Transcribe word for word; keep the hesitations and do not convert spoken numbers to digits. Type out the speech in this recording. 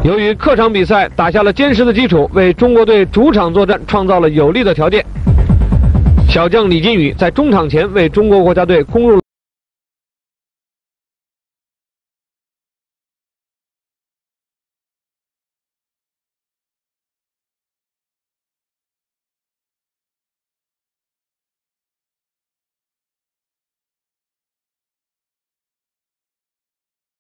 由于客场比赛打下了坚实的基础，为中国队主场作战创造了有利的条件。小将李金羽在中场前为中国国家队攻入。